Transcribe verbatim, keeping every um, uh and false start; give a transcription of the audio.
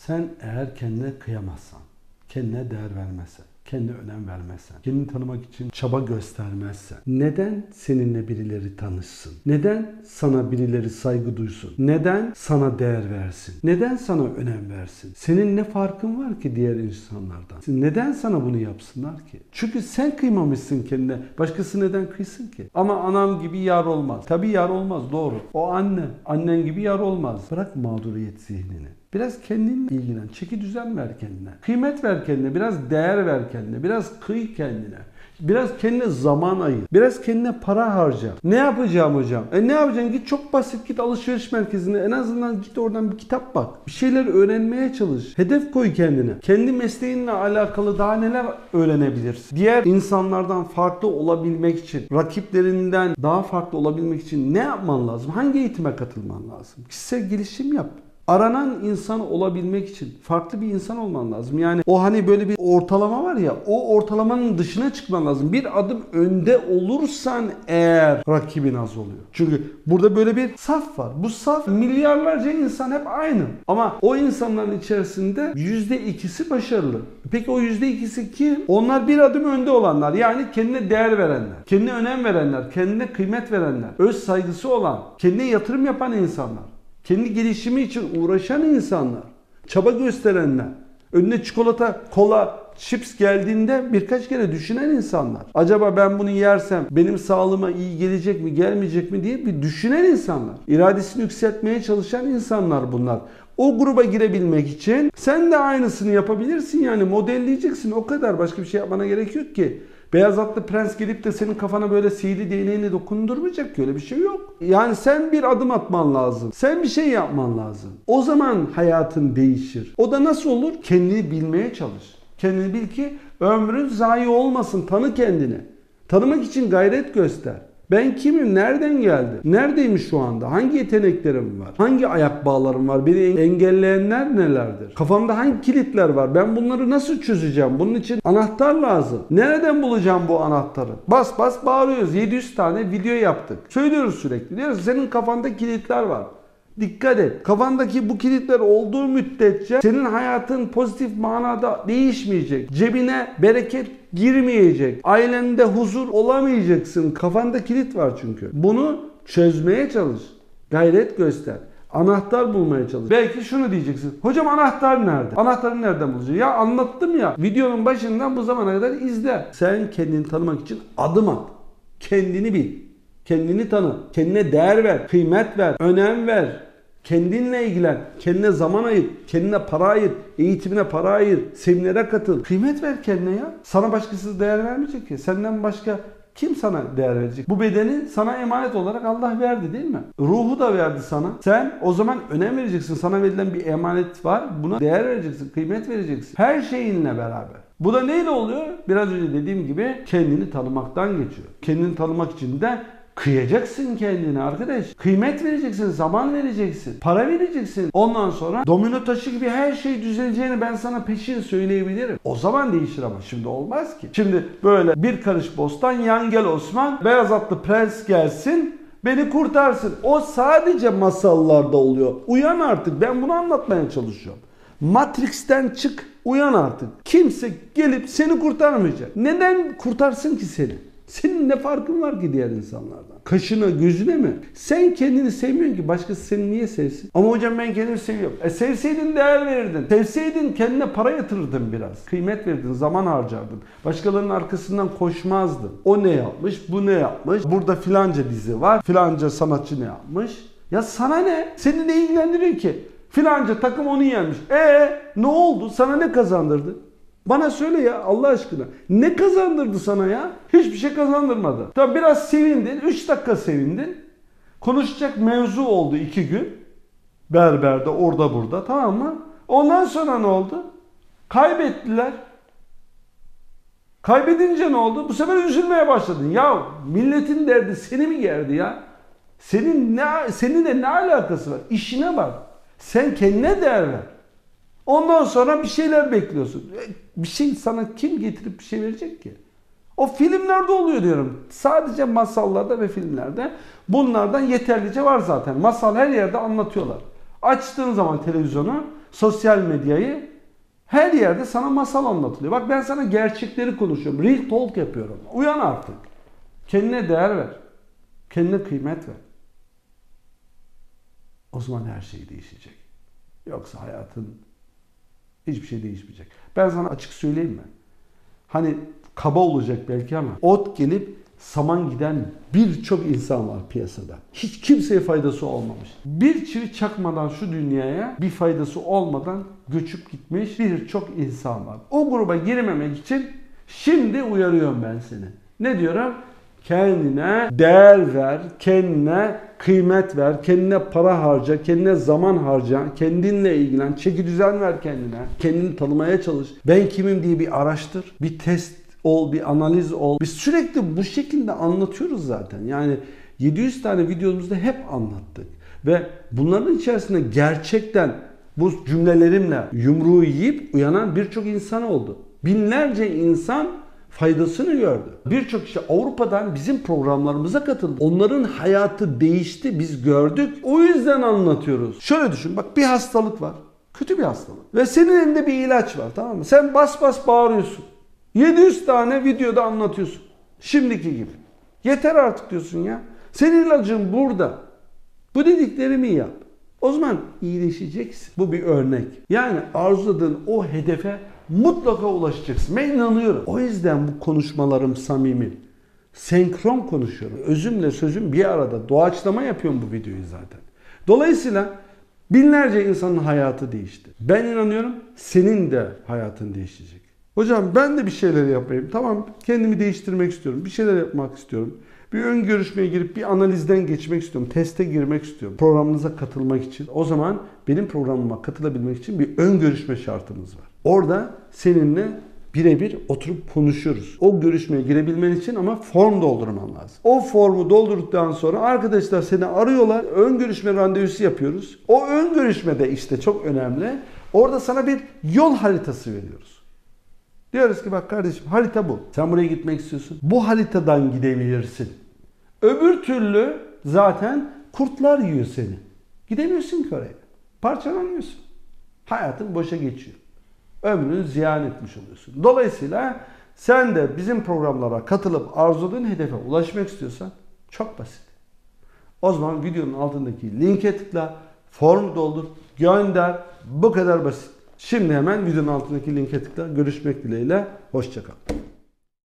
Sen eğer kendine kıyamazsan, kendine değer vermezsen, kendine önem vermezsen, kendini tanımak için çaba göstermezsen, neden seninle birileri tanışsın? Neden sana birileri saygı duysun? Neden sana değer versin? Neden sana önem versin? Senin ne farkın var ki diğer insanlardan? Neden sana bunu yapsınlar ki? Çünkü sen kıymamışsın kendine. Başkası neden kıysın ki? Ama anam gibi yar olmaz. Tabii yar olmaz, doğru. O anne. Annen gibi yar olmaz. Bırak mağduriyet zihnini. Biraz kendinle ilgilen. Çeki düzen ver kendine. Kıymet ver kendine. Biraz değer ver kendine. Biraz kıy kendine. Biraz kendine zaman ayır. Biraz kendine para harca. Ne yapacağım hocam? E ne yapacaksın? Git çok basit. Git alışveriş merkezine. En azından git oradan bir kitap bak. Bir şeyler öğrenmeye çalış. Hedef koy kendine. Kendi mesleğinle alakalı daha neler öğrenebilirsin? Diğer insanlardan farklı olabilmek için, rakiplerinden daha farklı olabilmek için ne yapman lazım? Hangi eğitime katılman lazım? Kişisel gelişim yap. Aranan insan olabilmek için farklı bir insan olman lazım. Yani o hani böyle bir ortalama var ya, o ortalamanın dışına çıkman lazım. Bir adım önde olursan eğer rakibin az oluyor. Çünkü burada böyle bir saf var. Bu saf milyarlarca insan hep aynı. Ama o insanların içerisinde yüzde ikisi başarılı. Peki o yüzde ikisi kim? Onlar bir adım önde olanlar. Yani kendine değer verenler, kendine önem verenler, kendine kıymet verenler, öz saygısı olan, kendine yatırım yapan insanlar. Kendi gelişimi için uğraşan insanlar, çaba gösterenler, önüne çikolata, kola, chips geldiğinde birkaç kere düşünen insanlar. Acaba ben bunu yersem benim sağlığıma iyi gelecek mi, gelmeyecek mi diye bir düşünen insanlar. İradesini yükseltmeye çalışan insanlar bunlar. O gruba girebilmek için sen de aynısını yapabilirsin, yani modelleyeceksin, o kadar. Başka bir şey yapmana gerek yok ki. Beyaz atlı prens gelip de senin kafana böyle sihirli değneğini dokundurmayacak ki, öyle bir şey yok. Yani sen bir adım atman lazım. Sen bir şey yapman lazım. O zaman hayatın değişir. O da nasıl olur? Kendini bilmeye çalış. Kendini bil ki ömrün zayi olmasın. Tanı kendini. Tanımak için gayret göster. Ben kimim? Nereden geldim? Neredeyim şu anda? Hangi yeteneklerim var? Hangi ayak bağlarım var? Beni engelleyenler nelerdir? Kafamda hangi kilitler var? Ben bunları nasıl çözeceğim? Bunun için anahtar lazım. Nereden bulacağım bu anahtarı? Bas bas bağırıyoruz. yedi yüz tane video yaptık. Söylüyoruz sürekli. Diyoruz senin kafanda kilitler var. Dikkat et. Kafandaki bu kilitler olduğu müddetçe senin hayatın pozitif manada değişmeyecek. Cebine bereket girmeyecek. Ailende huzur olamayacaksın. Kafanda kilit var çünkü. Bunu çözmeye çalış. Gayret göster. Anahtar bulmaya çalış. Belki şunu diyeceksin. Hocam anahtar nerede? Anahtarı nereden bulacağım? Ya anlattım ya. Videonun başından bu zamana kadar izle. Sen kendini tanımak için adım at. Kendini bil. Kendini tanı. Kendine değer ver. Kıymet ver. Önem ver. Kendinle ilgilen. Kendine zaman ayır. Kendine para ayır. Eğitimine para ayır. Seminere katıl. Kıymet ver kendine ya. Sana başkası değer vermeyecek ki. Senden başka kim sana değer verecek? Bu bedeni sana emanet olarak Allah verdi değil mi? Ruhu da verdi sana. Sen o zaman önem vereceksin. Sana verilen bir emanet var. Buna değer vereceksin. Kıymet vereceksin. Her şeyinle beraber. Bu da neyle oluyor? Biraz önce dediğim gibi kendini tanımaktan geçiyor. Kendini tanımak için de kıyacaksın kendine arkadaş. Kıymet vereceksin, zaman vereceksin, para vereceksin. Ondan sonra domino taşı gibi her şey düzeleceğini ben sana peşin söyleyebilirim. O zaman değişir ama şimdi olmaz ki. Şimdi böyle bir karış bostan, yan gel Osman, beyaz atlı prens gelsin, beni kurtarsın. O sadece masallarda oluyor. Uyan artık. Ben bunu anlatmaya çalışıyorum. Matrix'ten çık, uyan artık. Kimse gelip seni kurtarmayacak. Neden kurtarsın ki seni? Senin ne farkın var ki diğer insanlardan? Kaşına, gözüne mi? Sen kendini sevmiyorsun ki başkası seni niye sevsin? Ama hocam ben kendimi seviyorum. E sevseydin değer verirdin. Sevseydin kendine para yatırırdın biraz. Kıymet verirdin, zaman harcardın. Başkalarının arkasından koşmazdın. O ne yapmış, bu ne yapmış? Burada filanca dizi var, filanca sanatçı ne yapmış? Ya sana ne? Seni ne ilgilendiriyor ki? Filanca takım onu yenmiş. E ne oldu? Sana ne kazandırdı? Bana söyle ya Allah aşkına. Ne kazandırdı sana ya? Hiçbir şey kazandırmadı. Tabi biraz sevindin. üç dakika sevindin. Konuşacak mevzu oldu iki gün. Berberde, orada burada, tamam mı? Ondan sonra ne oldu? Kaybettiler. Kaybedince ne oldu? Bu sefer üzülmeye başladın. Ya milletin derdi seni mi gerdi ya? Senin ne, seninle ne alakası var? İşine bak. Sen kendine değer ver. Ondan sonra bir şeyler bekliyorsun. Bir şey sana kim getirip bir şey verecek ki? O filmlerde oluyor diyorum. Sadece masallarda ve filmlerde bunlardan yeterlice var zaten. Masal her yerde anlatıyorlar. Açtığın zaman televizyonu sosyal medyayı. Her yerde sana masal anlatılıyor. Bak ben sana gerçekleri konuşuyorum. Real talk yapıyorum. Uyan artık. Kendine değer ver. Kendine kıymet ver. O zaman her şey değişecek. Yoksa hayatın hiçbir şey değişmeyecek. Ben sana açık söyleyeyim mi? Hani kaba olacak belki ama ot gelip saman giden birçok insan var piyasada. Hiç kimseye faydası olmamış. Bir çivi çakmadan şu dünyaya bir faydası olmadan göçüp gitmiş birçok insan var. O gruba girmemek için şimdi uyarıyorum ben seni. Ne diyorum? Kendine değer ver, kendine kıymet ver, kendine para harca, kendine zaman harca, kendinle ilgilen, çeki düzen ver kendine. Kendini tanımaya çalış. Ben kimim diye bir araştır, bir test ol, bir analiz ol. Biz sürekli bu şekilde anlatıyoruz zaten. Yani yedi yüz tane videomuzda hep anlattık. Ve bunların içerisinde gerçekten bu cümlelerimle yumruğu yiyip uyanan birçok insan oldu. Binlerce insan faydasını gördü. Birçok kişi Avrupa'dan bizim programlarımıza katıldı. Onların hayatı değişti, biz gördük. O yüzden anlatıyoruz. Şöyle düşün, bak bir hastalık var. Kötü bir hastalık. Ve senin elinde bir ilaç var, tamam mı? Sen bas bas bağırıyorsun. yedi yüz tane videoda anlatıyorsun. Şimdiki gibi. Yeter artık diyorsun ya. Senin ilacın burada. Bu dediklerimi yap. O zaman iyileşeceksin. Bu bir örnek. Yani arzuladığın o hedefe mutlaka ulaşacaksın. Ben inanıyorum. O yüzden bu konuşmalarım samimi. Senkron konuşuyorum. Özümle sözüm bir arada. Doğaçlama yapıyorum bu videoyu zaten. Dolayısıyla binlerce insanın hayatı değişti. Ben inanıyorum senin de hayatın değişecek. Hocam ben de bir şeyler yapayım. Tamam, kendimi değiştirmek istiyorum. Bir şeyler yapmak istiyorum. Bir ön görüşmeye girip bir analizden geçmek istiyorum. Teste girmek istiyorum. Programınıza katılmak için. O zaman benim programıma katılabilmek için bir ön görüşme şartımız var. Orada seninle birebir oturup konuşuyoruz. O görüşmeye girebilmen için ama form doldurman lazım. O formu doldurduktan sonra arkadaşlar seni arıyorlar. Ön görüşme randevusu yapıyoruz. O ön görüşmede işte çok önemli. Orada sana bir yol haritası veriyoruz. Diyoruz ki bak kardeşim harita bu. Sen buraya gitmek istiyorsun. Bu haritadan gidebilirsin. Öbür türlü zaten kurtlar yiyor seni. Gidemiyorsun ki oraya. Parçalanıyorsun. Hayatın boşa geçiyor. Ömrünü ziyan etmiş oluyorsun. Dolayısıyla sen de bizim programlara katılıp arzuladığın hedefe ulaşmak istiyorsan çok basit. O zaman videonun altındaki linke tıkla, form doldur, gönder. Bu kadar basit. Şimdi hemen videonun altındaki linke tıkla. Görüşmek dileğiyle. Hoşça kal.